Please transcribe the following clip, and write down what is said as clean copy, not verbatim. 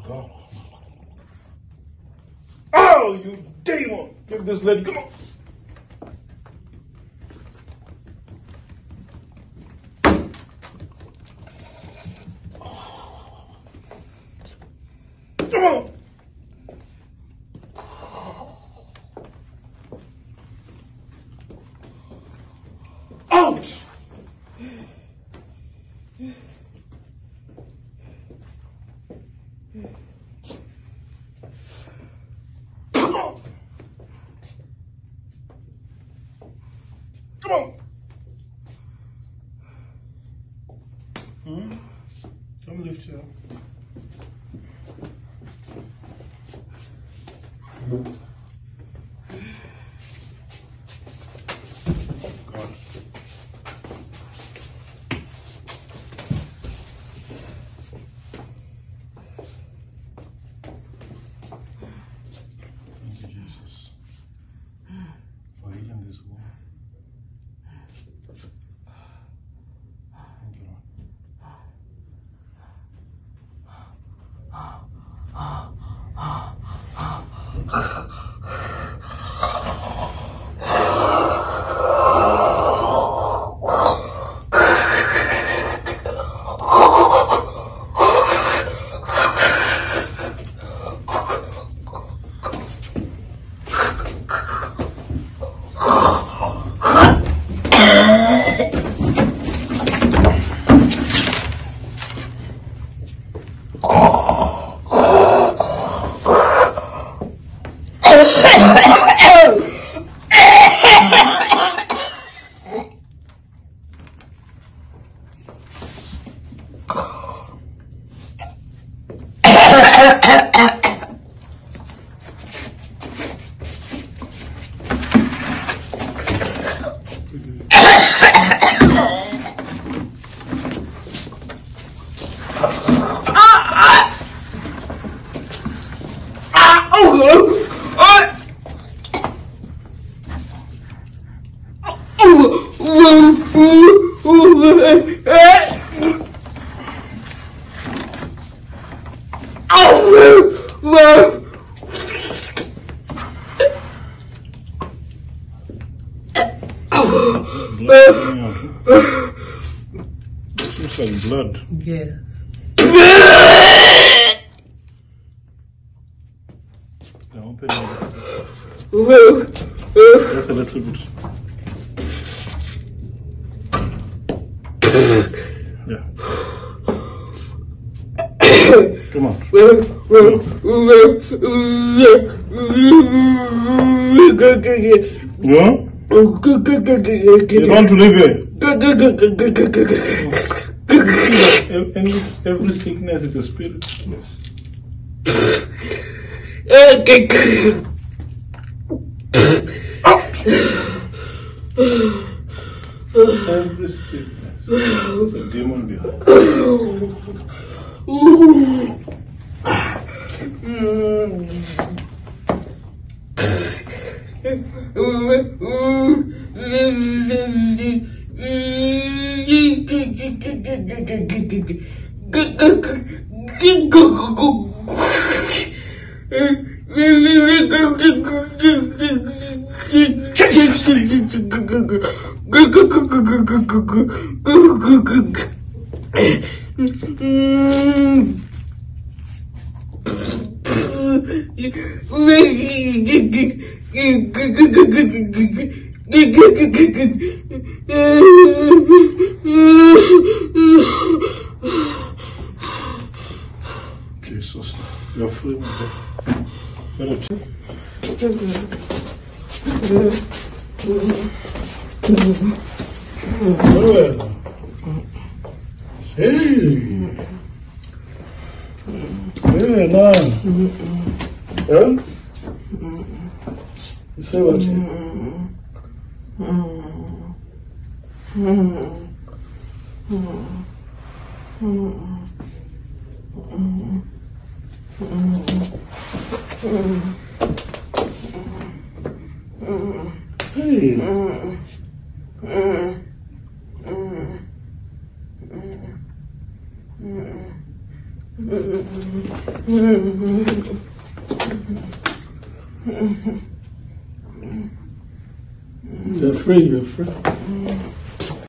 God. Oh, you demon! Give this lady, come on! Come on! Out! Come on! Come on! Come lift here. God. Thank you, Jesus, for healing this woman. Thank you, Lord. Looks like blood. Yes. Now open it. Just a little bit. Yeah. Come on. Yeah? You want to leave here? Every sickness is a spirit. Yes. Every sickness is a demon behind. Jesus, you're free, my God. Hey, man. Huh? You say what? Hey. You're free, you're free.